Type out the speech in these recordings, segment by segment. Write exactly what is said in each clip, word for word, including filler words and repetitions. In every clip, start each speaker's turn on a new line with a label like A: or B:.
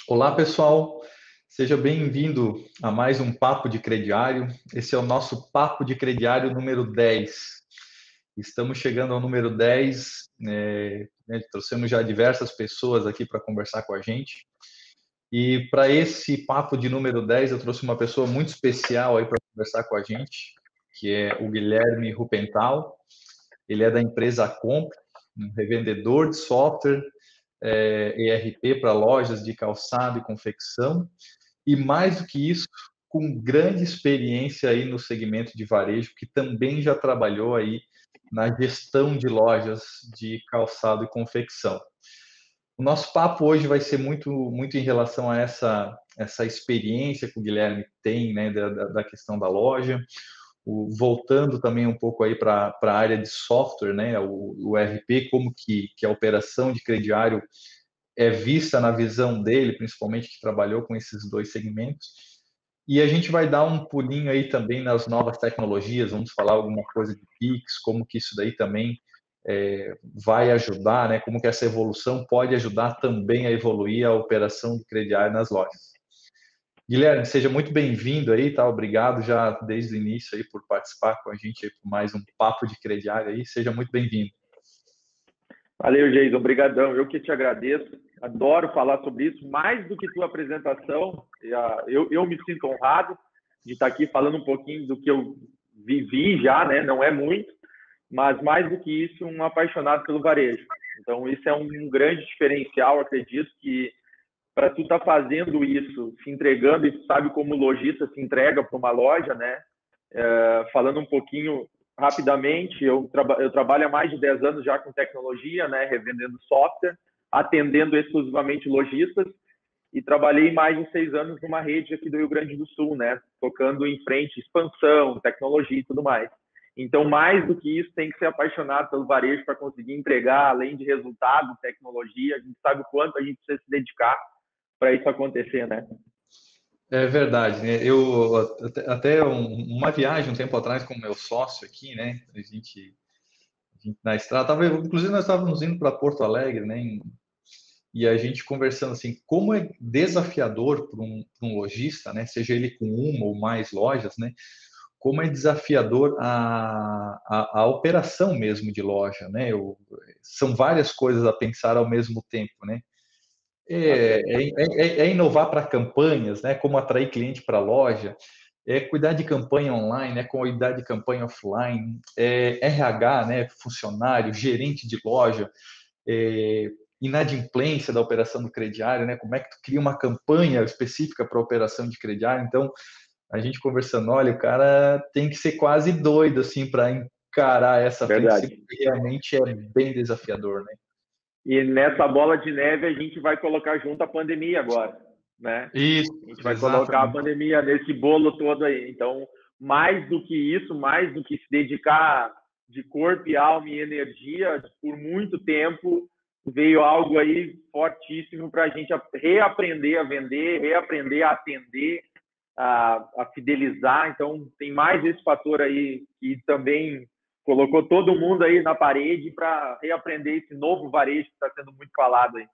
A: Olá, pessoal. Seja bem-vindo a mais um Papo de Crediário. Esse é o nosso Papo de Crediário número dez. Estamos chegando ao número dez. É, né, trouxemos já diversas pessoas aqui para conversar com a gente. E para esse Papo de número dez, eu trouxe uma pessoa muito especial aí para conversar com a gente, que é o Guilherme Rupental. Ele é da empresa Comp, um revendedor de software é, E R P para lojas de calçado e confecção, e mais do que isso, com grande experiência aí no segmento de varejo, que também já trabalhou aí na gestão de lojas de calçado e confecção. O nosso papo hoje vai ser muito, muito em relação a essa, essa experiência que o Guilherme tem, né, da, da questão da loja, o, voltando também um pouco aí para a área de software, né, o, o E R P, como que, que a operação de crediário é vista na visão dele, principalmente que trabalhou com esses dois segmentos. E a gente vai dar um pulinho aí também nas novas tecnologias, vamos falar alguma coisa de Pix, como que isso daí também é, vai ajudar, né? Como que essa evolução pode ajudar também a evoluir a operação do crediário nas lojas. Guilherme, seja muito bem-vindo aí, tá? Obrigado já desde o início aí por participar com a gente aí por mais um papo de crediário aí. Seja muito bem-vindo.
B: Valeu, Jason. Obrigadão. Eu que te agradeço. Adoro falar sobre isso. Mais do que tua apresentação, eu, eu me sinto honrado de estar aqui falando um pouquinho do que eu vivi já, né? Não é muito, mas mais do que isso, um apaixonado pelo varejo. Então, isso é um grande diferencial. Acredito que para tu estar tá fazendo isso, se entregando, e tu sabe como o lojista se entrega para uma loja, né? É, falando um pouquinho rapidamente, eu, traba eu trabalho há mais de dez anos já com tecnologia, né, revendendo software, atendendo exclusivamente lojistas, e trabalhei mais de seis anos numa rede aqui do Rio Grande do Sul, né, tocando em frente expansão, tecnologia e tudo mais. Então, mais do que isso, tem que ser apaixonado pelo varejo para conseguir entregar, além de resultado, tecnologia. A gente sabe o quanto a gente precisa se dedicar para isso acontecer, né?
A: É verdade, né? Eu até, até uma viagem um tempo atrás com o meu sócio aqui, né? A gente, a gente na estrada, tava, inclusive nós estávamos indo para Porto Alegre, né? E a gente conversando assim, como é desafiador para um, um lojista, né? Seja ele com uma ou mais lojas, né? Como é desafiador a, a, a operação mesmo de loja, né? Eu, são várias coisas a pensar ao mesmo tempo, né? É, é, é, é inovar para campanhas, né? Como atrair cliente para a loja, é cuidar de campanha online, é cuidar de campanha offline, é R H, né? Funcionário, gerente de loja, é, inadimplência da operação do crediário, né? Como é que tu cria uma campanha específica para a operação de crediário? Então, a gente conversando, olha, o cara tem que ser quase doido assim para encarar essa frente, porque realmente é bem desafiador, né?
B: E nessa bola de neve a gente vai colocar junto a pandemia agora, né?
A: Isso,
B: a gente vai
A: exatamente.
B: colocar a pandemia nesse bolo todo aí. Então, mais do que isso, mais do que se dedicar de corpo e alma e energia por muito tempo, veio algo aí fortíssimo para a gente reaprender a vender, reaprender a atender, a, a fidelizar. Então, tem mais esse fator aí que também colocou todo mundo aí na parede para reaprender esse novo varejo que está sendo muito falado aí.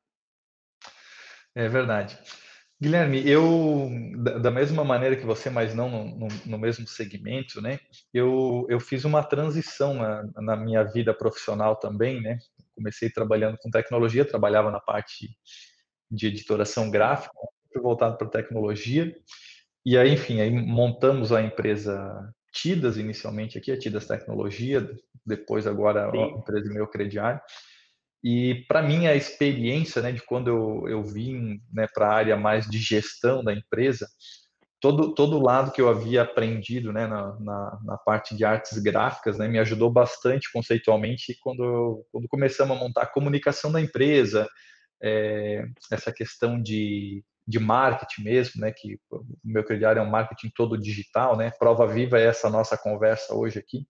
A: É verdade. Guilherme, eu, da mesma maneira que você, mas não no, no mesmo segmento, né? Eu, eu fiz uma transição na, na minha vida profissional também, né? Comecei trabalhando com tecnologia, trabalhava na parte de editoração gráfica, fui voltado para tecnologia, e aí, enfim, aí montamos a empresa Tidas inicialmente aqui, a Tidas Tecnologia, depois agora
B: Sim.
A: a empresa Meu Crediário. E para mim a experiência, né, de quando eu, eu vim, né, para a área mais de gestão da empresa, todo todo lado que eu havia aprendido, né, na, na, na parte de artes gráficas, né, me ajudou bastante conceitualmente quando quando começamos a montar a comunicação da empresa, é, essa questão de de marketing mesmo, né, que o Meu Crediário é um marketing todo digital, né, prova viva é essa nossa conversa hoje aqui.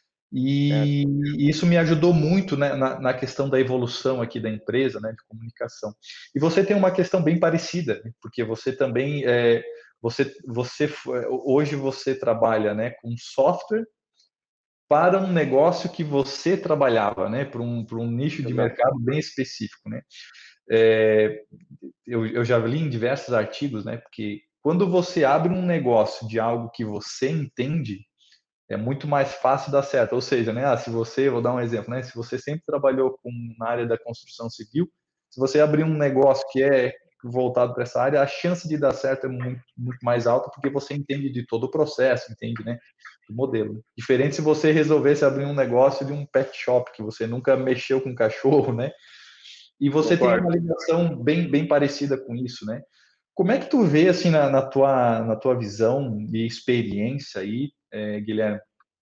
A: E isso me ajudou muito, né, na, na questão da evolução aqui da empresa, né, de comunicação. E você tem uma questão bem parecida, né, porque você também, é, você, você hoje você trabalha, né, com software para um negócio que você trabalhava, né, para um, para um nicho de
B: Exato.
A: mercado bem específico, né. é, eu, eu já li em diversos artigos, né? Porque quando você abre um negócio de algo que você entende, é muito mais fácil dar certo. Ou seja, né? Ah, se você, vou dar um exemplo, né? Se você sempre trabalhou com, na área da construção civil, se você abrir um negócio que é voltado para essa área, a chance de dar certo é muito, muito mais alta, porque você entende de todo o processo, entende, né? Do modelo. Diferente se você resolvesse abrir um negócio de um pet shop, que você nunca mexeu com cachorro, né? E você tem uma
B: Concordo.
A: ligação bem, bem parecida com isso, né? Como é que tu vê, assim, na, na tua, na tua visão e experiência aí, é, Guilherme,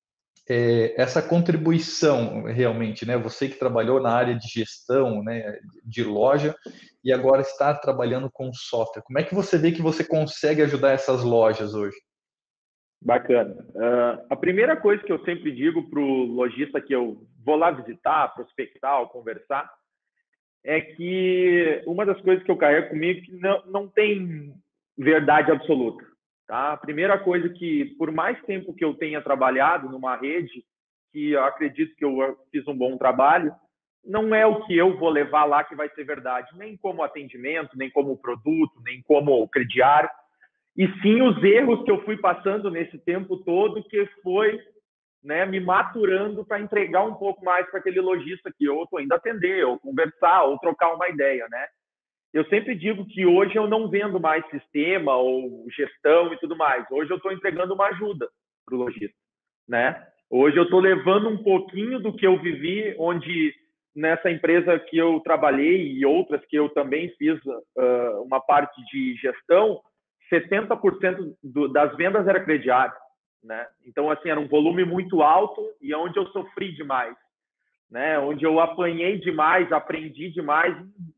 A: é, essa contribuição realmente, né? Você que trabalhou na área de gestão, né, de loja e agora está trabalhando com software. Como é que você vê que você consegue ajudar essas lojas hoje?
B: Bacana. Uh, a primeira coisa que eu sempre digo para o lojista que eu vou lá visitar, prospectar ou conversar, é que uma das coisas que eu carrego comigo é que não, não tem verdade absoluta. Tá? A primeira coisa que, por mais tempo que eu tenha trabalhado numa rede, que eu acredito que eu fiz um bom trabalho, não é o que eu vou levar lá que vai ser verdade, nem como atendimento, nem como produto, nem como crediário, e sim os erros que eu fui passando nesse tempo todo, que foi, né, me maturando para entregar um pouco mais para aquele lojista que eu estou indo atender, ou conversar, ou trocar uma ideia, né? Eu sempre digo que hoje eu não vendo mais sistema ou gestão e tudo mais. Hoje eu estou entregando uma ajuda para o lojista, né? Hoje eu estou levando um pouquinho do que eu vivi, onde nessa empresa que eu trabalhei e outras que eu também fiz uh, uma parte de gestão, setenta por cento do, das vendas era crediário, né? Então, assim, era um volume muito alto e onde eu sofri demais, né? Onde eu apanhei demais, aprendi demais,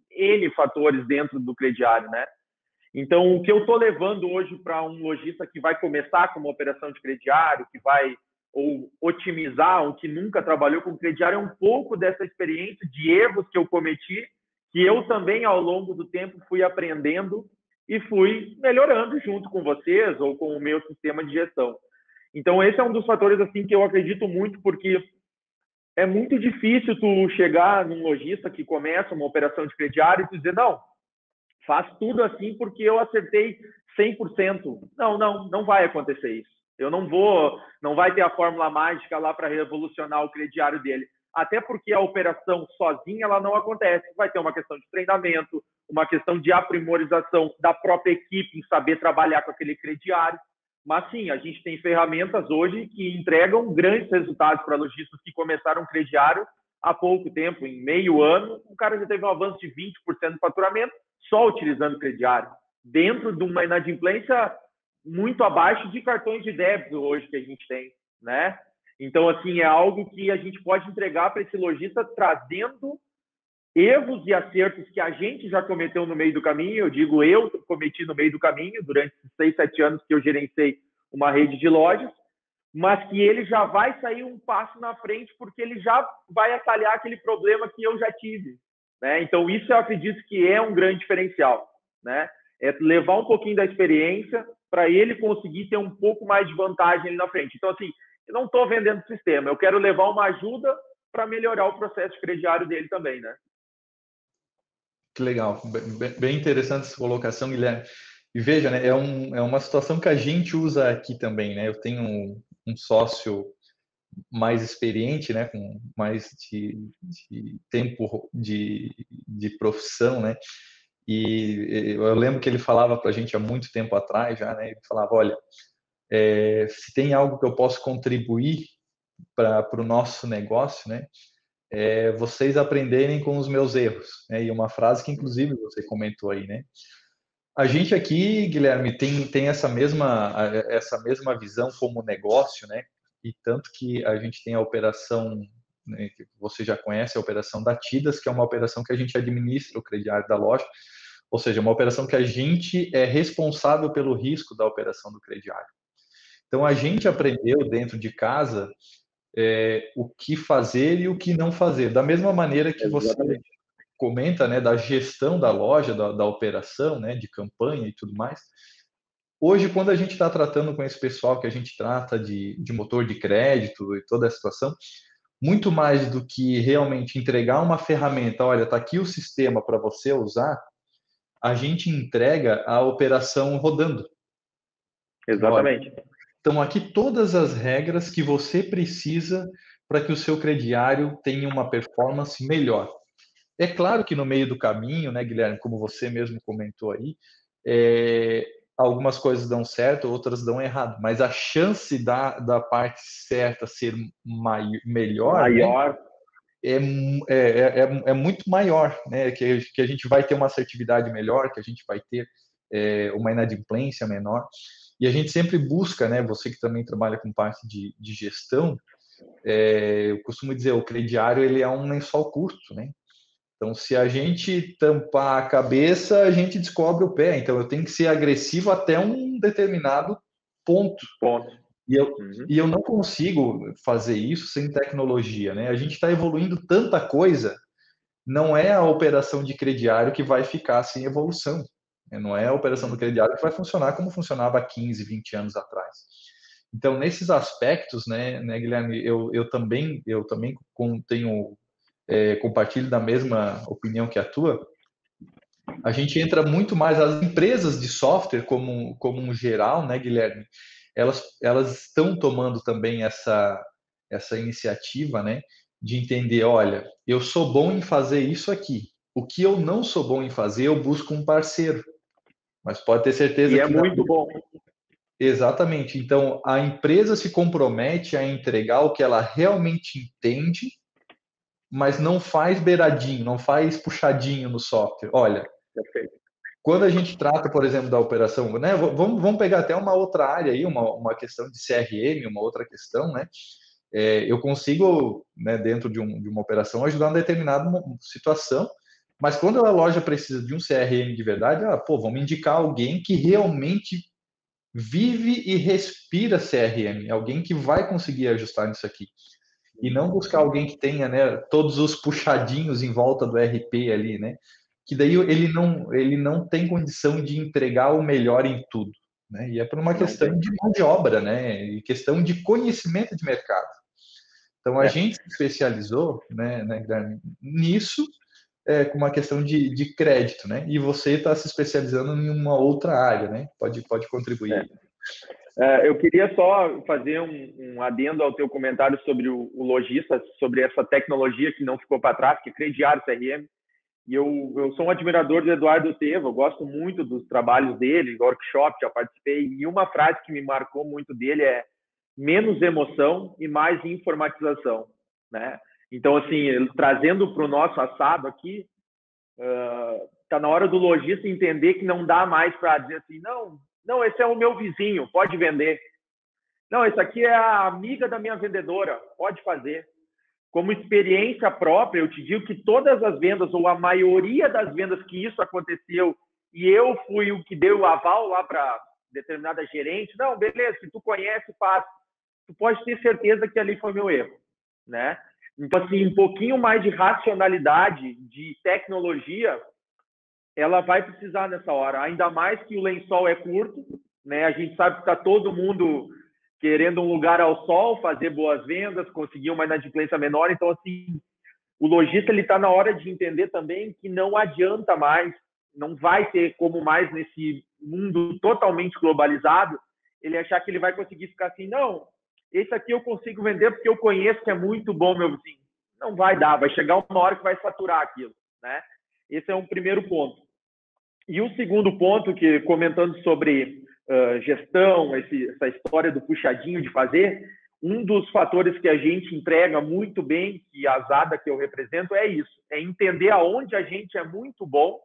B: N fatores dentro do crediário, né? Então, o que eu estou levando hoje para um lojista que vai começar com uma operação de crediário, que vai ou otimizar, ou que nunca trabalhou com crediário, é um pouco dessa experiência de erros que eu cometi, que eu também, ao longo do tempo, fui aprendendo e fui melhorando junto com vocês ou com o meu sistema de gestão. Então, esse é um dos fatores assim que eu acredito muito, porque é muito difícil tu chegar num lojista que começa uma operação de crediário e tu dizer, não, faz tudo assim porque eu acertei cem por cento. Não, não, não vai acontecer isso. Eu não vou, não vai ter a fórmula mágica lá para revolucionar o crediário dele. Até porque a operação sozinha ela não acontece. Vai ter uma questão de treinamento, uma questão de aprimorização da própria equipe em saber trabalhar com aquele crediário. Mas sim, a gente tem ferramentas hoje que entregam grandes resultados para lojistas que começaram um crediário há pouco tempo, em meio ano, o cara já teve um avanço de vinte por cento do faturamento só utilizando crediário, dentro de uma inadimplência muito abaixo de cartões de débito hoje que a gente tem, né? Então, assim, é algo que a gente pode entregar para esse lojista trazendo erros e acertos que a gente já cometeu no meio do caminho. Eu digo, eu cometi no meio do caminho durante esses seis, sete anos que eu gerenciei uma rede de lojas, mas que ele já vai sair um passo na frente porque ele já vai atalhar aquele problema que eu já tive, né? Então, isso eu acredito que é um grande diferencial, né? É levar um pouquinho da experiência para ele conseguir ter um pouco mais de vantagem ali na frente. Então, assim, eu não estou vendendo sistema, eu quero levar uma ajuda para melhorar o processo crediário dele também, né?
A: Que legal, bem, bem interessante essa colocação, Guilherme. E veja, né, é, um, é uma situação que a gente usa aqui também, né? Eu tenho um, um sócio mais experiente, né, com mais de, de tempo de, de profissão, né? E eu lembro que ele falava para a gente há muito tempo atrás já, né? Ele falava, olha, é, se tem algo que eu posso contribuir para o nosso negócio, né? É vocês aprenderem com os meus erros, né? E uma frase que inclusive você comentou aí, né? A gente aqui, Guilherme, tem, tem essa mesma essa mesma visão como negócio, né? E tanto que a gente tem a operação, né, que você já conhece, a operação da Tidas, que é uma operação que a gente administra o crediário da loja, ou seja, uma operação que a gente é responsável pelo risco da operação do crediário. Então, a gente aprendeu dentro de casa é, o que fazer e o que não fazer. Da mesma maneira que você
B: Exatamente.
A: comenta, né, da gestão da loja, da, da operação, né, de campanha e tudo mais. Hoje, quando a gente está tratando com esse pessoal que a gente trata de, de motor de crédito e toda a situação, muito mais do que realmente entregar uma ferramenta, olha, está aqui o sistema para você usar, a gente entrega a operação rodando. Olha,
B: Exatamente.
A: estão aqui todas as regras que você precisa para que o seu crediário tenha uma performance melhor. É claro que no meio do caminho, né, Guilherme, como você mesmo comentou aí, é, algumas coisas dão certo, outras dão errado, mas a chance da, da parte certa ser mai, melhor, né,
B: Maior.
A: é, é, é, é muito maior, né, que, que a gente vai ter uma assertividade melhor, que a gente vai ter é, uma inadimplência menor, e a gente sempre busca, né, você que também trabalha com parte de, de gestão, é, eu costumo dizer, o crediário ele é um lençol curto, né? Então, se a gente tampar a cabeça, a gente descobre o pé. Então, eu tenho que ser agressivo até um determinado ponto.
B: Ponto.
A: E eu,
B: Uhum.
A: e eu não consigo fazer isso sem tecnologia, né? A gente está evoluindo tanta coisa, não é a operação de crediário que vai ficar sem evolução. Né? Não é a operação do crediário que vai funcionar como funcionava há quinze, vinte anos atrás. Então, nesses aspectos, né, né Guilherme, eu, eu também, eu também tenho, é, compartilho da mesma opinião que a tua. A gente entra muito mais, as empresas de software, como, como um geral, né, Guilherme, elas, elas estão tomando também essa, essa iniciativa, né, de entender, olha, eu sou bom em fazer isso aqui. O que eu não sou bom em fazer, eu busco um parceiro. Mas pode ter certeza
B: E é
A: que na...
B: muito bom.
A: Exatamente. Então, a empresa se compromete a entregar o que ela realmente entende, mas não faz beiradinho, não faz puxadinho no software. Olha,
B: Perfeito.
A: quando a gente trata, por exemplo, da operação, né, vamos, vamos pegar até uma outra área aí, uma, uma questão de C R M, uma outra questão, né? É, eu consigo, né, dentro de, um, de uma operação, ajudar em determinada situação, mas quando a loja precisa de um C R M de verdade, ah, pô, vamos indicar alguém que realmente vive e respira C R M, alguém que vai conseguir ajustar nisso aqui. E não buscar alguém que tenha, né, todos os puxadinhos em volta do R P ali, né? Que daí ele não, ele não tem condição de entregar o melhor em tudo, né? E é por uma
B: Não
A: questão
B: tem.
A: de mão de obra, né? E questão de conhecimento de mercado. Então a
B: É.
A: gente se especializou, né, né Guilherme, nisso, é, com uma questão de, de crédito, né? E você está se especializando em uma outra área, né? Pode, pode contribuir.
B: É. É, eu queria só fazer um, um adendo ao teu comentário sobre o, o lojista, sobre essa tecnologia que não ficou para trás, que é crediário C R M. E eu, eu sou um admirador do Eduardo Teva, eu gosto muito dos trabalhos dele, workshop, já participei, e uma frase que me marcou muito dele é menos emoção e mais informatização, né? Então, assim, trazendo para o nosso assado aqui, está uh, na hora do lojista entender que não dá mais para dizer assim, não, não, esse é o meu vizinho, pode vender. Não, esse aqui é a amiga da minha vendedora, pode fazer. Como experiência própria, eu te digo que todas as vendas, ou a maioria das vendas que isso aconteceu, e eu fui o que deu o aval lá para determinada gerente, não, beleza, se tu conhece, faz. Tu pode ter certeza que ali foi meu erro, né? Então, assim, um pouquinho mais de racionalidade, de tecnologia, ela vai precisar nessa hora. Ainda mais que o lençol é curto, né? A gente sabe que está todo mundo querendo um lugar ao sol, fazer boas vendas, conseguir uma inadimplência menor. Então, assim, o lojista ele está na hora de entender também que não adianta mais, não vai ter como mais nesse mundo totalmente globalizado, ele achar que ele vai conseguir ficar assim, não, esse aqui eu consigo vender porque eu conheço que é muito bom, meu vizinho. Não vai dar, vai chegar uma hora que vai saturar aquilo, né? Esse é um primeiro ponto. E o segundo ponto, que comentando sobre uh, gestão, esse, essa história do puxadinho de fazer, um dos fatores que a gente entrega muito bem, que a Zada que eu represento, é isso, é entender aonde a gente é muito bom,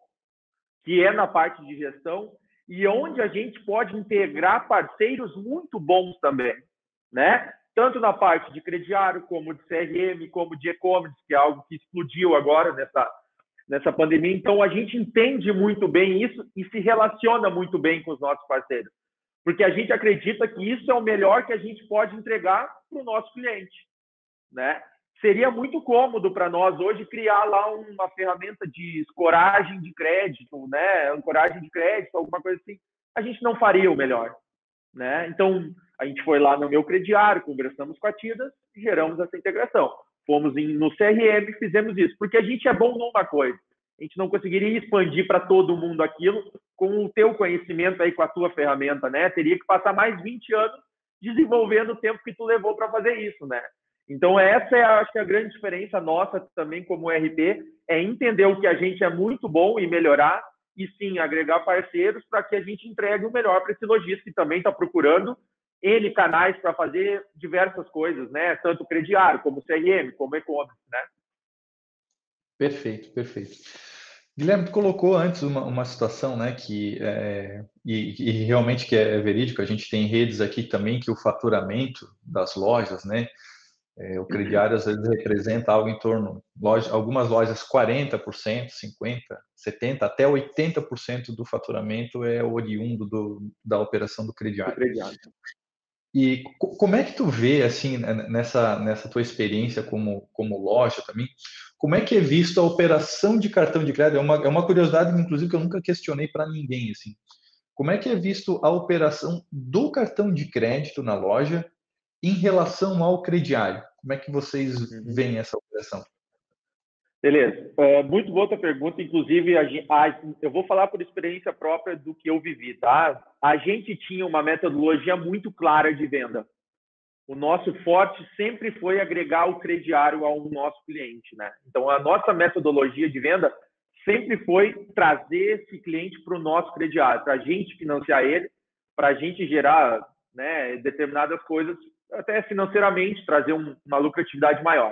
B: que é na parte de gestão, e onde a gente pode integrar parceiros muito bons também, né? Tanto na parte de crediário, como de C R M, como de e-commerce, que é algo que explodiu agora nessa, nessa pandemia. Então, a gente entende muito bem isso e se relaciona muito bem com os nossos parceiros, porque a gente acredita que isso é o melhor que a gente pode entregar para o nosso cliente, né? Seria muito cômodo para nós hoje criar lá uma ferramenta de escoragem de crédito, né? Ancoragem de crédito, alguma coisa assim. A gente não faria o melhor, né? Então, a gente foi lá no meu crediário, conversamos com a Tidas e geramos essa integração. fomos em, no C R M e fizemos isso, porque a gente é bom numa coisa. A gente não conseguiria expandir para todo mundo aquilo com o teu conhecimento aí, com a tua ferramenta, né? Teria que passar mais vinte anos desenvolvendo o tempo que tu levou para fazer isso, né? Então, essa é, acho que, a grande diferença nossa também como R P, é entender o que a gente é muito bom e melhorar, e sim, agregar parceiros para que a gente entregue o melhor para esse lojista que também está procurando N canais para fazer diversas coisas, né? Tanto crediário, como C R M, como e-commerce, né?
A: Perfeito, perfeito. Guilherme, tu colocou antes uma, uma situação, né, que é, e, e realmente que é verídico. A gente tem redes aqui também que o faturamento das lojas, né, é, o crediário às vezes representa algo em torno, loja, algumas lojas quarenta por cento, cinquenta por cento, setenta por cento, até oitenta por cento do faturamento é oriundo do, da operação do
B: Do
A: crediário.
B: crediário.
A: E como é que tu vê, assim, nessa, nessa tua experiência como, como loja também, como é que é visto a operação de cartão de crédito? É uma, é uma curiosidade, inclusive, que eu nunca questionei para ninguém, assim. Como é que é visto a operação do cartão de crédito na loja em relação ao crediário? Como é que vocês
B: Uhum.
A: veem essa operação?
B: Beleza. É, muito boa tua pergunta. Inclusive, a, a, eu vou falar por experiência própria do que eu vivi, tá? A gente tinha uma metodologia muito clara de venda. O nosso forte sempre foi agregar o crediário ao nosso cliente, né? Então, a nossa metodologia de venda sempre foi trazer esse cliente para o nosso crediário, para a gente financiar ele, para a gente gerar, né, determinadas coisas, até financeiramente, trazer um, uma lucratividade maior.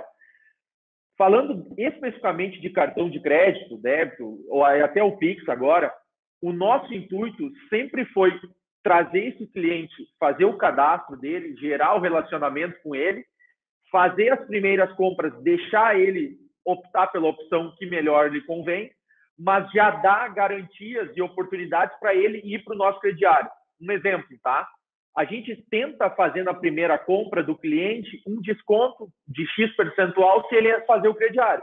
B: Falando especificamente de cartão de crédito, débito, ou até o Pix agora, o nosso intuito sempre foi trazer esse cliente, fazer o cadastro dele, gerar o relacionamento com ele, fazer as primeiras compras, deixar ele optar pela opção que melhor lhe convém, mas já dar garantias e oportunidades para ele ir para o nosso crediário. Um exemplo, tá? A gente tenta fazer na primeira compra do cliente um desconto de X percentual se ele fazer o crediário.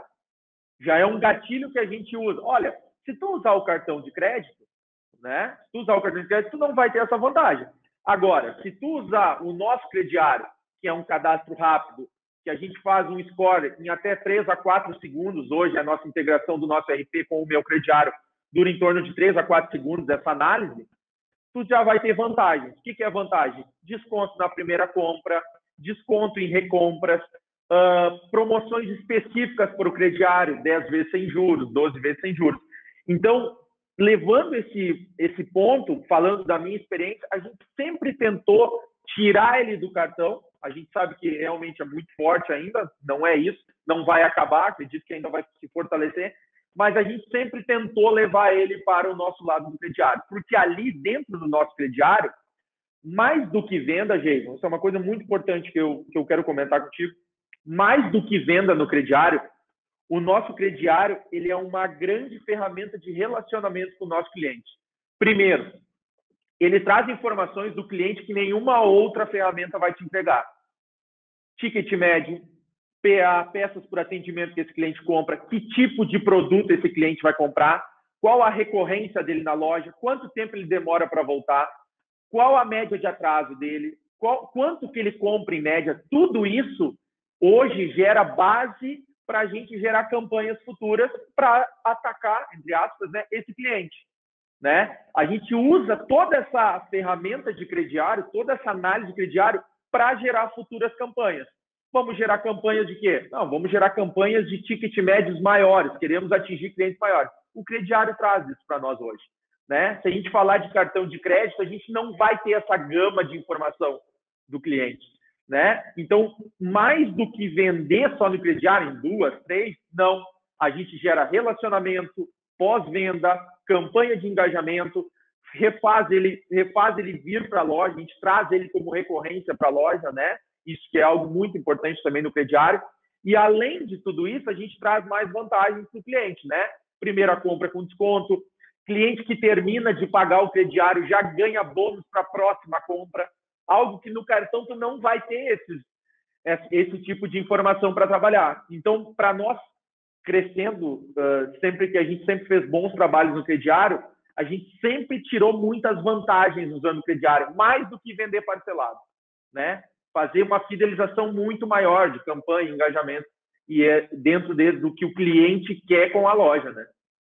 B: Já é um gatilho que a gente usa. Olha, se tu usar o cartão de crédito, né? Se tu usar o cartão de crédito, tu não vai ter essa vantagem. Agora, se tu usar o nosso crediário, que é um cadastro rápido, que a gente faz um score em até três a quatro segundos, hoje a nossa integração do nosso R P com o meu crediário dura em torno de três a quatro segundos dessa análise, tu já vai ter vantagens. O que é vantagem? Desconto na primeira compra, desconto em recompras, uh, promoções específicas para o crediário, dez vezes sem juros, doze vezes sem juros. Então, levando esse, esse ponto, falando da minha experiência, a gente sempre tentou tirar ele do cartão. A gente sabe que realmente é muito forte ainda, não é isso, não vai acabar, acredito que ainda vai se fortalecer, mas a gente sempre tentou levar ele para o nosso lado do crediário, porque ali dentro do nosso crediário, mais do que venda, Jason, isso é uma coisa muito importante que eu, que eu quero comentar contigo, mais do que venda no crediário, o nosso crediário ele é uma grande ferramenta de relacionamento com o nosso cliente. Primeiro, ele traz informações do cliente que nenhuma outra ferramenta vai te entregar. Ticket médio, P A, peças por atendimento que esse cliente compra, que tipo de produto esse cliente vai comprar, qual a recorrência dele na loja, quanto tempo ele demora para voltar, qual a média de atraso dele, qual, quanto que ele compra em média. Tudo isso hoje gera base para a gente gerar campanhas futuras para atacar, entre aspas, né, esse cliente. Né? A gente usa toda essa ferramenta de crediário, toda essa análise de crediário para gerar futuras campanhas. Vamos gerar campanhas de quê? Não, vamos gerar campanhas de ticket médios maiores, queremos atingir clientes maiores. O crediário traz isso para nós hoje. Né? Se a gente falar de cartão de crédito, a gente não vai ter essa gama de informação do cliente. Né? Então, mais do que vender só no crediário, em duas, três, não. A gente gera relacionamento, pós-venda, campanha de engajamento, refaz ele, refaz ele vir para a loja, a gente traz ele como recorrência para a loja, né? Isso que é algo muito importante também no crediário. E, além de tudo isso, a gente traz mais vantagens para o cliente, né? Primeira compra com desconto, cliente que termina de pagar o crediário já ganha bônus para a próxima compra, algo que no cartão tu não vai ter esses, esse tipo de informação para trabalhar. Então, para nós, crescendo, uh, sempre que a gente sempre fez bons trabalhos no crediário, a gente sempre tirou muitas vantagens usando o crediário, mais do que vender parcelado, né? Fazer uma fidelização muito maior de campanha, engajamento. e é dentro de, do que o cliente quer com a loja, né?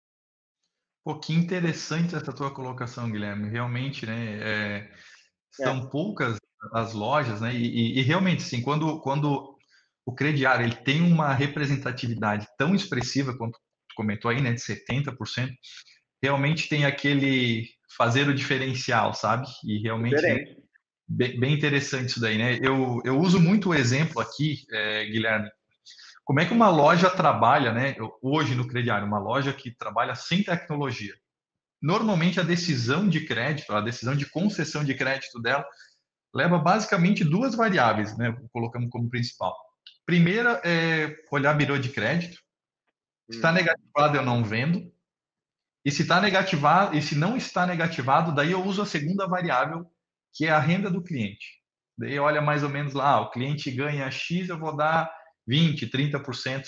A: Pô, que interessante essa tua colocação, Guilherme. Realmente, né, é,
B: É,
A: são poucas as lojas, né, e, e- e realmente, sim, quando, quando o crediário ele tem uma representatividade tão expressiva, quanto tu comentou aí, né, de setenta por cento, realmente tem aquele fazer o diferencial, sabe? E realmente é
B: diferente.
A: bem, bem interessante isso daí, né? Eu, eu uso muito o exemplo aqui, é, Guilherme, como é que uma loja trabalha, né? Eu- hoje no crediário, uma loja que trabalha sem tecnologia. Normalmente a decisão de crédito, a decisão de concessão de crédito dela, leva basicamente duas variáveis, né? Colocamos como principal. Primeira é olhar birô de crédito. Se está
B: Hum,
A: negativado, eu não vendo. E se está negativado, e se não está negativado, daí eu uso a segunda variável, que é a renda do cliente. Daí olha mais ou menos lá, ah, o cliente ganha X, eu vou dar vinte, trinta por cento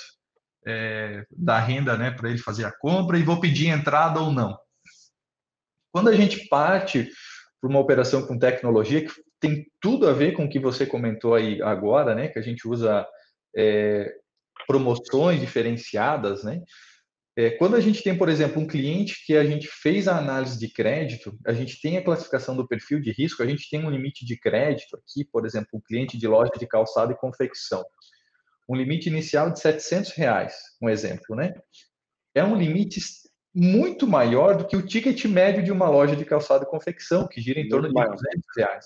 A: é, da renda, né, para ele fazer a compra e vou pedir entrada ou não. Quando a gente parte para uma operação com tecnologia, que tem tudo a ver com o que você comentou aí agora, né, que a gente usa é, promoções diferenciadas, né? É, quando a gente tem, por exemplo, um cliente que a gente fez a análise de crédito, a gente tem a classificação do perfil de risco, a gente tem um limite de crédito aqui, por exemplo, um cliente de loja de calçado e confecção, um limite inicial de setecentos reais, um exemplo, né? É um limite muito maior do que o ticket médio de uma loja de calçado e confecção, que gira em torno
B: muito
A: de
B: maior.
A: duzentos reais.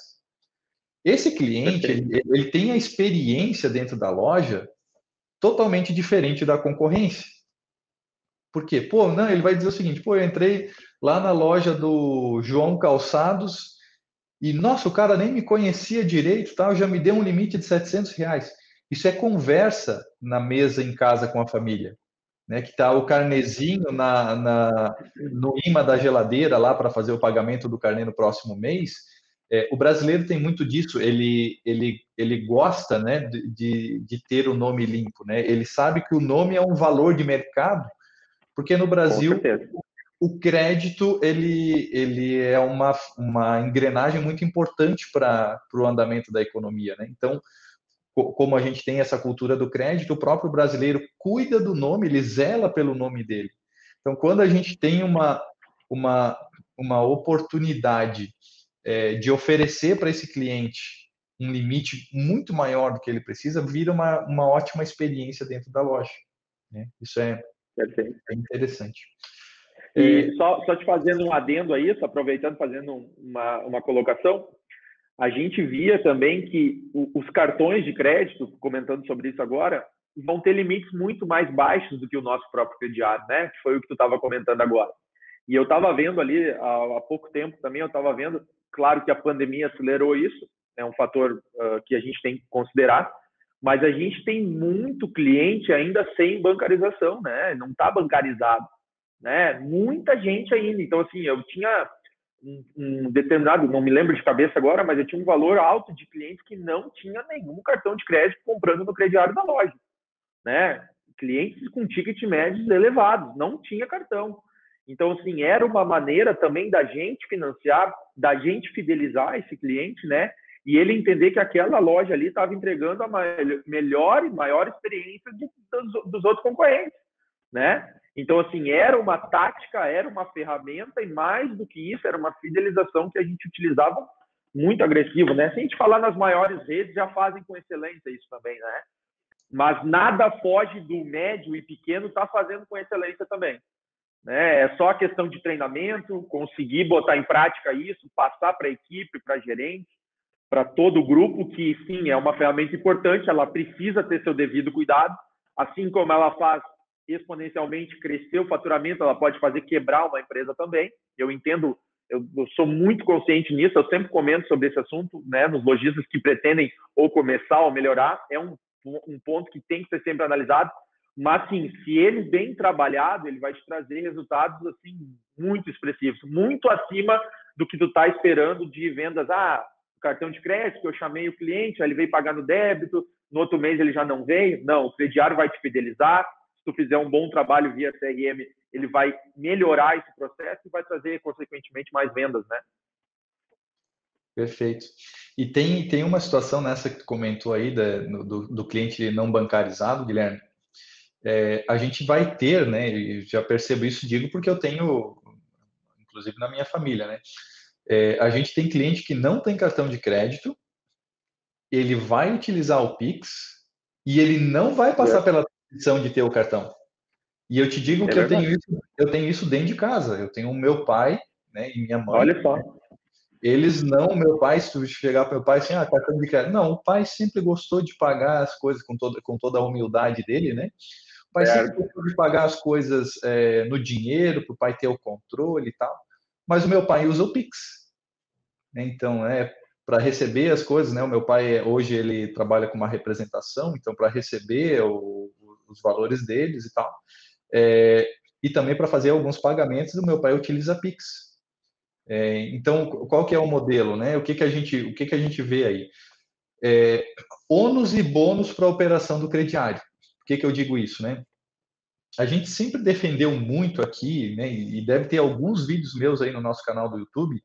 A: Esse cliente,
B: Perfeito.
A: ele, ele tem a experiência dentro da loja totalmente diferente da concorrência. Por quê? Pô, não, ele vai dizer o seguinte, pô, eu entrei lá na loja do João Calçados e, nossa, o cara nem me conhecia direito, tal, já me deu um limite de setecentos reais. Isso é conversa na mesa em casa com a família, né? Que tá o carnezinho na, na, no imã da geladeira lá para fazer o pagamento do carnê no próximo mês. É, o brasileiro tem muito disso, ele, ele, ele gosta, né, de, de ter o nome limpo, né? Ele sabe que o nome é um valor de mercado, porque no
B: Com
A: Brasil
B: certeza.
A: o crédito ele, ele é uma, uma engrenagem muito importante para o andamento da economia, né? Então, co- como a gente tem essa cultura do crédito, o próprio brasileiro cuida do nome, ele zela pelo nome dele. Então, quando a gente tem uma, uma, uma oportunidade é, de oferecer para esse cliente um limite muito maior do que ele precisa, vira uma, uma ótima experiência dentro da loja, né? Isso é,
B: Perfeito.
A: é interessante.
B: E
A: É,
B: só, só te fazendo um adendo a isso, aproveitando, fazendo uma, uma colocação, a gente via também que os cartões de crédito, comentando sobre isso agora, vão ter limites muito mais baixos do que o nosso próprio crediário, né? Que foi o que tu estava comentando agora. E eu estava vendo ali, há, há pouco tempo também, eu estava vendo, claro que a pandemia acelerou isso, é um fator uh, que a gente tem que considerar, mas a gente tem muito cliente ainda sem bancarização, né? Não está bancarizado, né? Muita gente ainda. Então, assim, eu tinha um, um determinado, não me lembro de cabeça agora, mas eu tinha um valor alto de clientes que não tinha nenhum cartão de crédito comprando no crediário da loja, né? Clientes com ticket médios elevados, não tinha cartão. Então, assim, era uma maneira também da gente financiar, da gente fidelizar esse cliente, né? E ele entender que aquela loja ali estava entregando a melhor e maior experiência de, dos, dos outros concorrentes, né? Então, assim, era uma tática, era uma ferramenta e mais do que isso, era uma fidelização que a gente utilizava muito agressivo, né? Se a gente falar nas maiores redes, já fazem com excelência isso também, né? Mas nada foge do médio e pequeno tá fazendo com excelência também, né? É só a questão de treinamento, conseguir botar em prática isso, passar para a equipe, para a gerente, para todo o grupo, que sim, é uma ferramenta importante, ela precisa ter seu devido cuidado, assim como ela faz exponencialmente crescer o faturamento, ela pode fazer quebrar uma empresa também. Eu entendo, eu, eu sou muito consciente nisso, eu sempre comento sobre esse assunto, né, nos lojistas que pretendem ou começar ou melhorar, é um, um ponto que tem que ser sempre analisado, mas sim, se ele bem trabalhado, ele vai te trazer resultados assim muito expressivos, muito acima do que tu está esperando de vendas. Ah, cartão de crédito, eu chamei o cliente, aí ele veio pagar no débito, no outro mês ele já não veio. Não, o crediário vai te fidelizar. Se tu fizer um bom trabalho via C R M, ele vai melhorar esse processo e vai trazer, consequentemente, mais vendas, né?
A: perfeito. E tem, tem uma situação nessa que tu comentou aí da, no- do, do cliente não bancarizado, Guilherme. é, a gente vai ter, né, e já percebo isso, digo porque eu tenho, inclusive na minha família, né, é, a gente tem cliente que não tem cartão de crédito, ele vai utilizar o Pix e ele não vai passar
B: É,
A: pela transição de ter o cartão. E eu te digo
B: é
A: que eu tenho
B: verdade.
A: isso, eu tenho isso dentro de casa. Eu tenho o meu pai, né, e minha mãe.
B: Olha só.
A: Eles não, meu pai, se tu chegar para o meu pai assim, ah, cartão de crédito. Não, o pai sempre gostou de pagar as coisas com toda, com toda a humildade dele, né? O pai sempre
B: Certo.
A: gostou de pagar as coisas é, no dinheiro, para o pai ter o controle e tal. Mas o meu pai usa o Pix, né? Então, é para receber as coisas, né? O meu pai, hoje, ele trabalha com uma representação, então, para receber o, os valores deles e tal. É, e também para fazer alguns pagamentos, o meu pai utiliza Pix. É, então, qual que é o modelo, né? O que que a gente, o que que a gente vê aí? É, ônus e bônus para a operação do crediário. Por que que eu digo isso, né? A gente sempre defendeu muito aqui, né? E deve ter alguns vídeos meus aí no nosso canal do YouTube,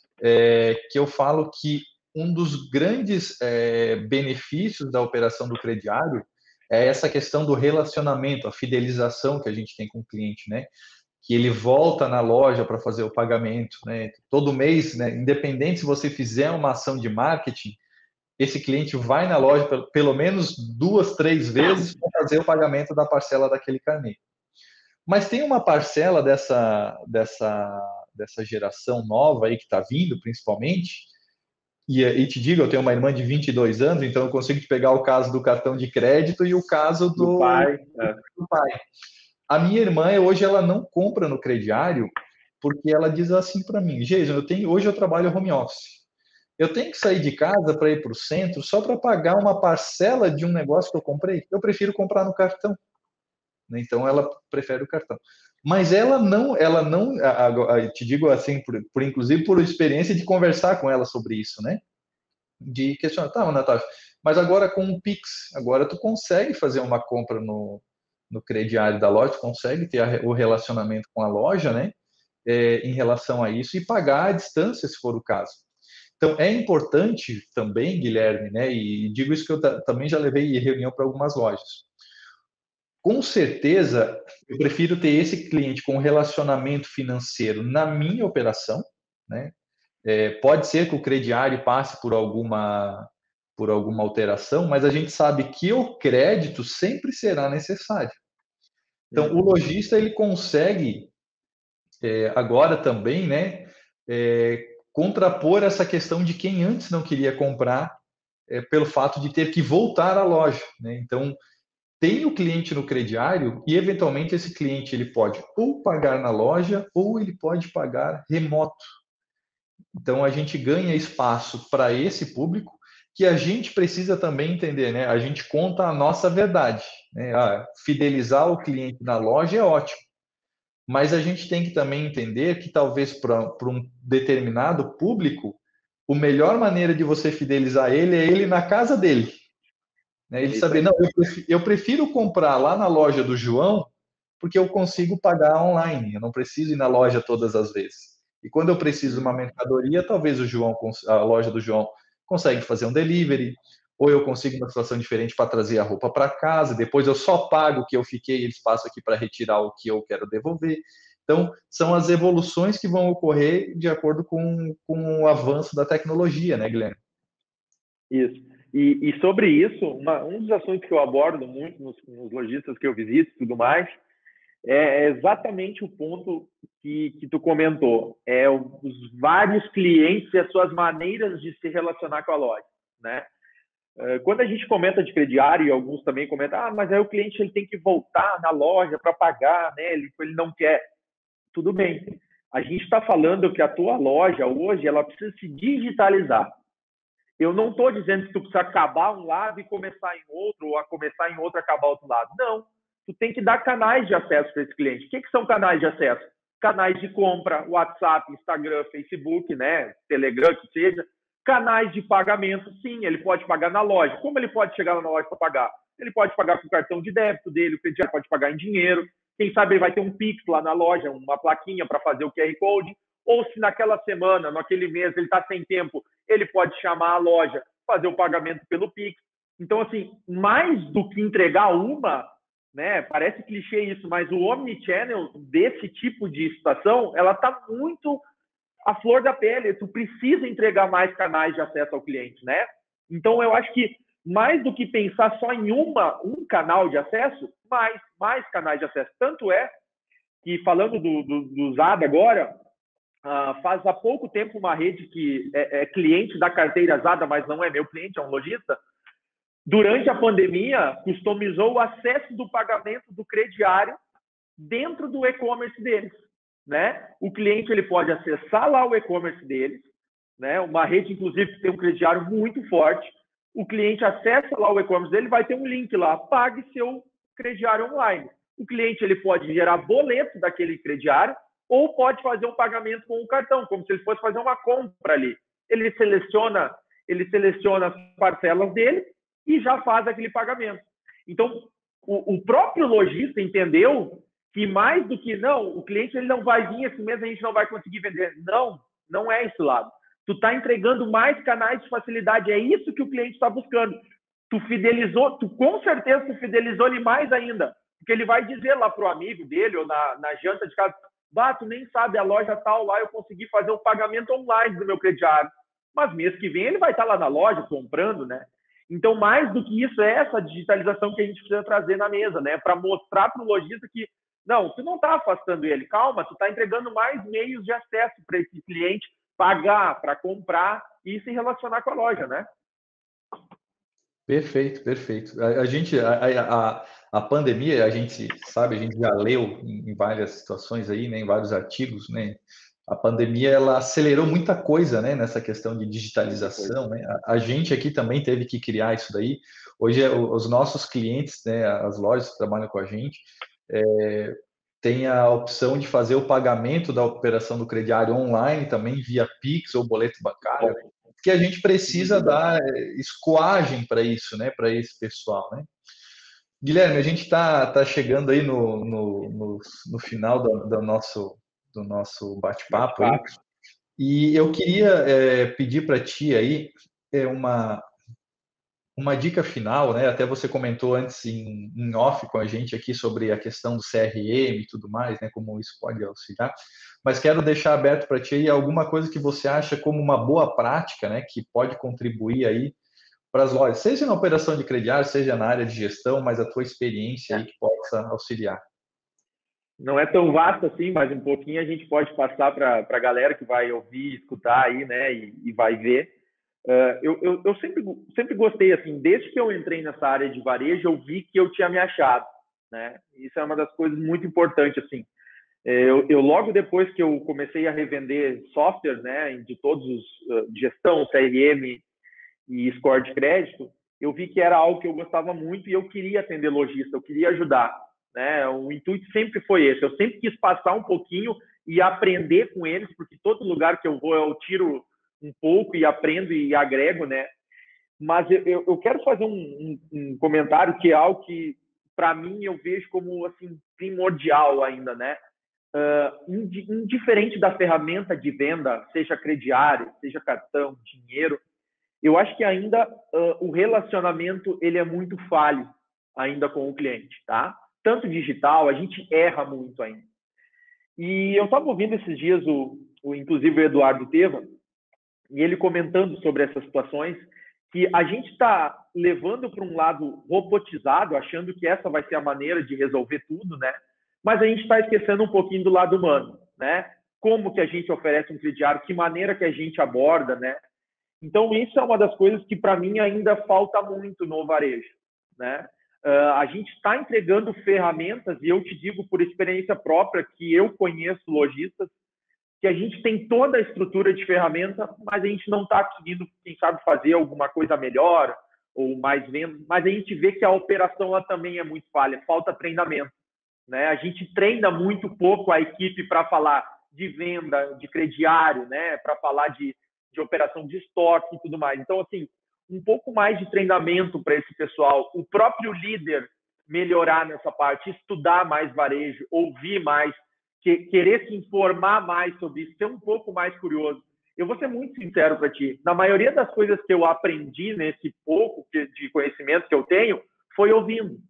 A: é, que eu falo que um dos grandes é, benefícios da operação do crediário é essa questão do relacionamento, a fidelização que a gente tem com o cliente, né? Que ele volta na loja para fazer o pagamento, né? Todo mês, né? Independente se você fizer uma ação de marketing, esse cliente vai na loja pelo menos duas, três vezes para fazer o pagamento da parcela daquele carnê. Mas tem uma parcela dessa, dessa, dessa geração nova aí que está vindo, principalmente, e, e te digo, eu tenho uma irmã de vinte e dois anos, então eu consigo te pegar o caso do cartão de crédito e o caso
B: Do
A: do,
B: pai. É.
A: do pai. A minha irmã, hoje, ela não compra no crediário, porque ela diz assim para mim, Jason, eu tenho, hoje eu trabalho home office. Eu tenho que sair de casa para ir para o centro só para pagar uma parcela de um negócio que eu comprei. Eu prefiro comprar no cartão. Então ela prefere o cartão. Mas ela não, ela não, te digo assim, por, por inclusive por experiência de conversar com ela sobre isso, né? De questionar, tá, Natasha, mas agora com o Pix, agora tu consegue fazer uma compra no, no crediário da loja, tu consegue ter a, o relacionamento com a loja, né? É, em relação a isso e pagar à distância, se for o caso. Então, é importante também, Guilherme, né? E digo isso que eu também já levei reunião para algumas lojas. Com certeza, eu prefiro ter esse cliente com relacionamento financeiro na minha operação, né? É, pode ser que o crediário passe por alguma por alguma alteração, mas a gente sabe que o crédito sempre será necessário. Então, o
B: Uhum.
A: lojista ele consegue é, agora também, né, é, contrapor essa questão de quem antes não queria comprar é, pelo fato de ter que voltar à loja, né? Então, tem o cliente no crediário e eventualmente esse cliente ele pode ou pagar na loja ou ele pode pagar remoto. Então a gente ganha espaço para esse público que a gente precisa também entender, né? A gente conta a nossa verdade, né? Ah, fidelizar o cliente na loja é ótimo, mas a gente tem que também entender que talvez para um determinado público, a melhor maneira de você fidelizar ele é ele na casa dele. Né? Ele
B: É isso
A: saber,
B: aí.
A: não, eu prefiro, eu prefiro comprar lá na loja do João porque eu consigo pagar online, eu não preciso ir na loja todas as vezes. E quando eu preciso de uma
B: Uhum.
A: mercadoria, talvez o João, a loja do João consegue fazer um delivery, ou eu consigo uma situação diferente para trazer a roupa para casa, depois eu só pago o que eu fiquei e eles passam aqui para retirar o que eu quero devolver. Então, são as evoluções que vão ocorrer de acordo com, com o avanço da tecnologia, né, Guilherme?
B: Isso. E, e sobre isso, uma, um dos assuntos que eu abordo muito nos, nos lojistas que eu visito e tudo mais, é exatamente o ponto que, que tu comentou. É os vários clientes e as suas maneiras de se relacionar com a loja, né? Quando a gente comenta de crediário, e alguns também comentam, ah, mas aí o cliente ele tem que voltar na loja para pagar, né? Ele, ele não quer. Tudo bem. A gente está falando que a tua loja hoje ela precisa se digitalizar. Eu não estou dizendo que tu precisa acabar um lado e começar em outro, ou a começar em outro e acabar outro lado. Não. Tu tem que dar canais de acesso para esse cliente. O que, que são canais de acesso? Canais de compra, WhatsApp, Instagram, Facebook, né? Telegram, que seja. Canais de pagamento, sim, ele pode pagar na loja. Como ele pode chegar na loja para pagar? Ele pode pagar com o cartão de débito dele, o crediário pode pagar em dinheiro. Quem sabe ele vai ter um Pix lá na loja, uma plaquinha para fazer o Q R Code. Ou se naquela semana, naquele mês, ele está sem tempo, ele pode chamar a loja, fazer o pagamento pelo Pix. Então, assim, mais do que entregar uma, né? Parece clichê isso, mas o omnichannel desse tipo de situação, ela está muito à flor da pele. Tu precisa entregar mais canais de acesso ao cliente, né? Então, eu acho que mais do que pensar só em uma, um canal de acesso, mais, mais canais de acesso. Tanto é que, falando do, do, do Zada agora, uh, faz há pouco tempo uma rede que é, é cliente da carteira Zada, mas não é meu cliente, é um lojista, durante a pandemia, customizou o acesso do pagamento do crediário dentro do e-commerce deles, né? O cliente ele pode acessar lá o e-commerce deles, né? Uma rede, inclusive, que tem um crediário muito forte. O cliente acessa lá o e-commerce dele, vai ter um link lá, pague seu crediário online. O cliente ele pode gerar boleto daquele crediário ou pode fazer um pagamento com o cartão, como se ele fosse fazer uma compra ali. Ele seleciona, ele seleciona as parcelas dele e já faz aquele pagamento. Então, o, o próprio lojista entendeu que mais do que, não, o cliente ele não vai vir esse mês, a gente não vai conseguir vender. Não, não é esse lado. Tu está entregando mais canais de facilidade, é isso que o cliente está buscando. Tu fidelizou, tu com certeza tu fidelizou ele mais ainda, porque ele vai dizer lá pro amigo dele ou na, na janta de casa, bah, tu nem sabe, a loja tal lá eu consegui fazer um pagamento online do meu crediário. Mas mês que vem ele vai estar lá na loja comprando, né? Então, mais do que isso, é essa digitalização que a gente precisa trazer na mesa, né? Para mostrar para o lojista que, não, tu não está afastando ele, calma, tu está entregando mais meios de acesso para esse cliente pagar, para comprar e se relacionar com a loja, né?
A: Perfeito, perfeito. A, a gente, a, a, a pandemia, a gente sabe, a gente já leu em, em várias situações aí, né, em vários artigos, né? A pandemia ela acelerou muita coisa, né, nessa questão de digitalização, né? A, a gente aqui também teve que criar isso daí. Hoje os nossos clientes, né, as lojas que trabalham com a gente, é, tem a opção de fazer o pagamento da operação do crediário online também via Pix ou boleto bancário, né? Que a gente precisa dar escoagem para isso, né, para esse pessoal, né? Guilherme, a gente está tá chegando aí no, no, no, no final do, do nosso, do nosso bate-papo aí, e eu queria é, pedir para ti aí é, uma, uma dica final, né? Até você comentou antes em, em off com a gente aqui sobre a questão do C R M e tudo mais, né? Como isso pode auxiliar. Mas quero deixar aberto para ti aí alguma coisa que você acha como uma boa prática, né? Que pode contribuir aí para as lojas, seja na operação de crediário, seja na área de gestão, mas a tua experiência aí que possa auxiliar.
B: Não é tão vasto assim, mas um pouquinho a gente pode passar para a galera que vai ouvir, escutar aí, né? E, e vai ver. Uh, eu, eu, eu sempre, sempre gostei, assim, desde que eu entrei nessa área de varejo, eu vi que eu tinha me achado, né? Isso é uma das coisas muito importantes, assim. Eu, eu logo depois que eu comecei a revender software, né, de todos os, uh, gestão, C R M e score de crédito, eu vi que era algo que eu gostava muito e eu queria atender lojista, eu queria ajudar, né? O intuito sempre foi esse, eu sempre quis passar um pouquinho e aprender com eles, porque todo lugar que eu vou eu tiro um pouco e aprendo e agrego, né? Mas eu, eu quero fazer um, um, um comentário que é algo que, para mim, eu vejo como assim primordial ainda, né? Uh, indiferente da ferramenta de venda, seja crediário, seja cartão, dinheiro, eu acho que ainda uh, o relacionamento ele é muito falho ainda com o cliente, tá? Tanto digital, a gente erra muito ainda. E eu estava ouvindo esses dias o, o inclusive o Eduardo Teva, e ele comentando sobre essas situações, que a gente está levando para um lado robotizado, achando que essa vai ser a maneira de resolver tudo, né? Mas a gente está esquecendo um pouquinho do lado humano, né? Como que a gente oferece um crediário, que maneira que a gente aborda, né? Então, isso é uma das coisas que, para mim, ainda falta muito no varejo, né? Uh, a gente está entregando ferramentas, e eu te digo por experiência própria, que eu conheço lojistas, que a gente tem toda a estrutura de ferramenta, mas a gente não está conseguindo, quem sabe, fazer alguma coisa melhor ou mais venda, mas a gente vê que a operação lá também é muito falha, falta treinamento, né? A gente treina muito pouco a equipe para falar de venda, de crediário, né? Para falar de, de operação de estoque e tudo mais. Então, assim, um pouco mais de treinamento para esse pessoal, o próprio líder melhorar nessa parte, estudar mais varejo, ouvir mais, que, querer se informar mais sobre isso, ser um pouco mais curioso. Eu vou ser muito sincero para ti, na maioria das coisas que eu aprendi nesse pouco de conhecimento que eu tenho, foi ouvindo,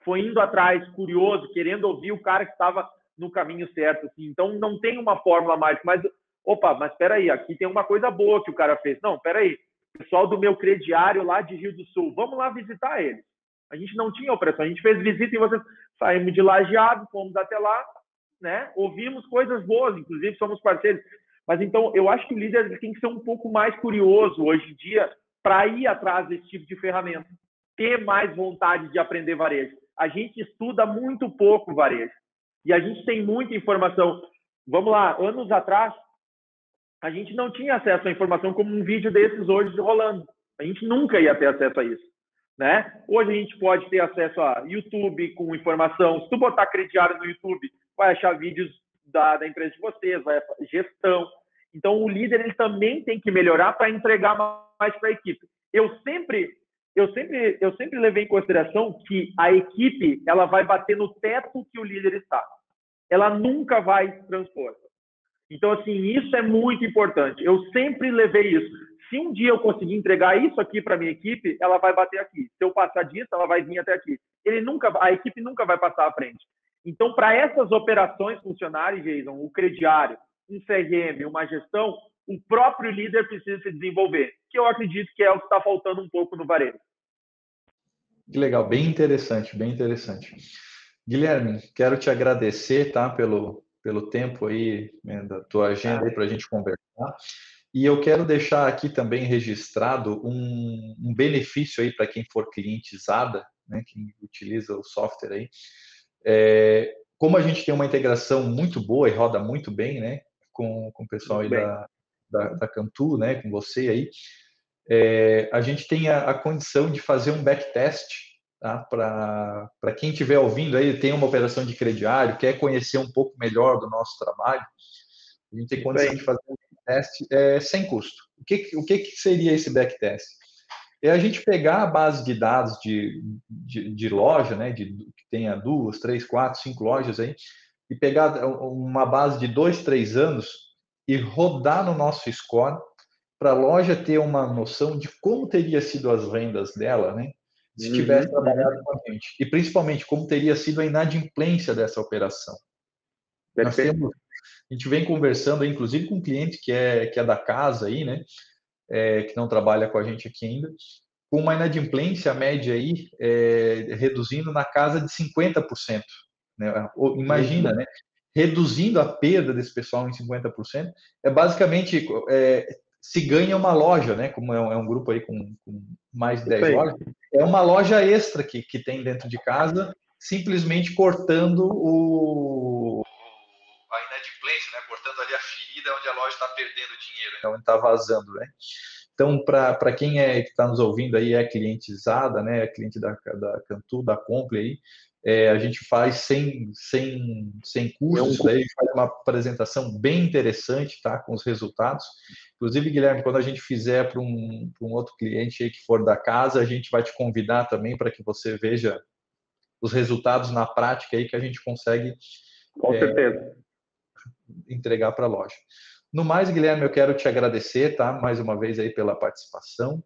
B: foi indo atrás, curioso, querendo ouvir o cara que estava no caminho certo. Assim. Então, não tem uma fórmula mágica, mas, opa, mas espera aí, aqui tem uma coisa boa que o cara fez. Não, espera aí, pessoal do meu crediário lá de Rio do Sul, vamos lá visitar eles. A gente não tinha operação, a gente fez visita e vocês saímos de Lajeado, fomos até lá, né? Ouvimos coisas boas, inclusive somos parceiros. Mas então, eu acho que o líder tem que ser um pouco mais curioso hoje em dia para ir atrás desse tipo de ferramenta, ter mais vontade de aprender varejo. A gente estuda muito pouco varejo e a gente tem muita informação. Vamos lá, anos atrás, a gente não tinha acesso à informação como um vídeo desses hoje rolando. A gente nunca ia ter acesso a isso, né? Hoje a gente pode ter acesso a YouTube com informação. Se tu botar crediário no YouTube, vai achar vídeos da, da empresa de vocês, vai gestão. Então, o líder ele também tem que melhorar para entregar mais para a equipe. Eu sempre, eu, sempre, eu sempre levei em consideração que a equipe ela vai bater no teto que o líder está. Ela nunca vai transpor. Então, assim, isso é muito importante. Eu sempre levei isso. Se um dia eu conseguir entregar isso aqui para a minha equipe, ela vai bater aqui. Se eu passar disso, ela vai vir até aqui. Ele nunca, a equipe nunca vai passar à frente. Então, para essas operações funcionarem, Jason, o crediário, um C R M, uma gestão, o próprio líder precisa se desenvolver, que eu acredito que é o que está faltando um pouco no varejo.
A: Que legal, bem interessante, bem interessante. Guilherme, quero te agradecer, tá, pelo, pelo tempo aí, né, da tua agenda aí para a gente conversar. E eu quero deixar aqui também registrado um, um benefício aí para quem for cliente Zada, né, quem utiliza o software aí. É, como a gente tem uma integração muito boa e roda muito bem, né, com, com o pessoal aí da, da, da Cantu, né, com você aí, é, a gente tem a, a condição de fazer um backtest, tá, para quem estiver ouvindo aí, tem uma operação de crediário, quer conhecer um pouco melhor do nosso trabalho, a gente tem condição de fazer um backtest é, sem custo. O que, o que seria esse backtest? É a gente pegar a base de dados de, de, de loja, né, de, que tenha duas, três, quatro, cinco lojas aí, e pegar uma base de dois, três anos e rodar no nosso score para a loja ter uma noção de como teria sido as vendas dela, né, se tivesse uhum, trabalhado uhum. com a gente. E principalmente como teria sido a inadimplência dessa operação. Nós temos, a gente vem conversando, inclusive com um cliente que é, que é da casa aí, né, é, que não trabalha com a gente aqui ainda, com uma inadimplência média aí, é, reduzindo na casa de cinquenta por cento. Né? Imagina, né? Reduzindo a perda desse pessoal em cinquenta por cento, é basicamente, é, se ganha uma loja, né? Como é um, é um grupo aí com, com mais de dez lojas, é uma loja extra que, que tem dentro de casa, simplesmente cortando o, a inadimplência, né? Cortando ali a ferida onde a loja está perdendo dinheiro, né? Onde está vazando, né? Então, para quem é, que está nos ouvindo aí, é clientizada, né? É cliente da, da Cantu, da Compli aí, é, a gente faz sem, sem, sem custo, isso daí a gente faz uma apresentação bem interessante, tá? Com os resultados. Inclusive, Guilherme, quando a gente fizer para um, um outro cliente aí que for da casa, a gente vai te convidar também para que você veja os resultados na prática aí que a gente consegue
B: com certeza
A: é, entregar para a loja. No mais, Guilherme, eu quero te agradecer, tá? Mais uma vez aí pela participação.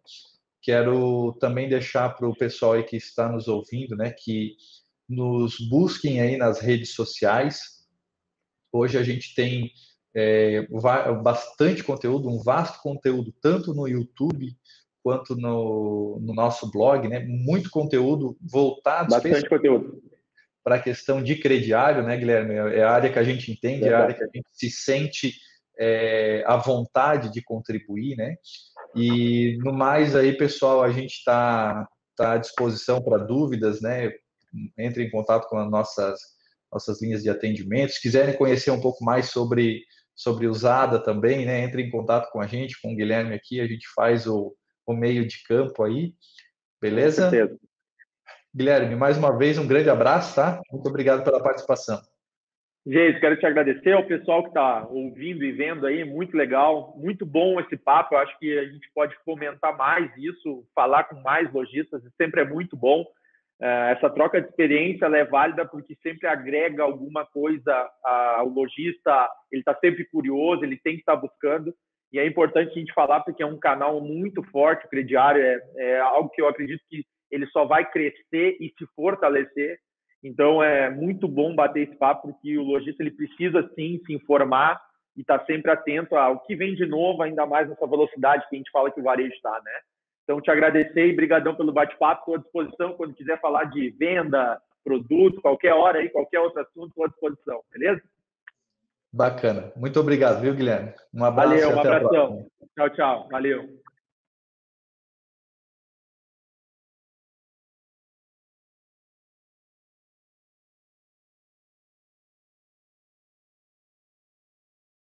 A: Quero também deixar para o pessoal aí que está nos ouvindo, né, que nos busquem aí nas redes sociais. Hoje a gente tem é, bastante conteúdo, um vasto conteúdo, tanto no YouTube quanto no, no nosso blog, né? Muito conteúdo voltado
B: bastante conteúdo
A: para a questão de crediário, né, Guilherme? É a área que a gente entende, é a área que a gente se sente é, à vontade de contribuir, né? E no mais aí, pessoal, a gente está tá à disposição para dúvidas, né? Entre em contato com as nossas, nossas linhas de atendimento. Se quiserem conhecer um pouco mais sobre, sobre o Zada também, né? Entre em contato com a gente, com o Guilherme aqui, a gente faz o, o meio de campo aí, beleza?
B: Com certeza.
A: Guilherme, mais uma vez, um grande abraço, tá? Muito obrigado pela participação.
B: Gente, quero te agradecer ao pessoal que está ouvindo e vendo aí, muito legal, muito bom esse papo, eu acho que a gente pode fomentar mais isso, falar com mais lojistas, sempre é muito bom. Essa troca de experiência ela é válida porque sempre agrega alguma coisa ao lojista, ele está sempre curioso, ele tem que estar buscando, e é importante a gente falar porque é um canal muito forte, o crediário é, é algo que eu acredito que ele só vai crescer e se fortalecer. Então, é muito bom bater esse papo, porque o lojista ele precisa, sim, se informar e estar tá sempre atento ao que vem de novo, ainda mais nessa velocidade que a gente fala que o varejo está, né? Então, te agradecer e brigadão pelo bate-papo. Estou à disposição quando quiser falar de venda, produto, qualquer hora aí, qualquer outro assunto, estou à disposição, beleza?
A: Bacana. Muito obrigado, viu, Guilherme? Um abraço
B: Valeu,
A: e
B: um
A: até a
B: abração.
A: próxima.
B: Tchau, tchau. Valeu.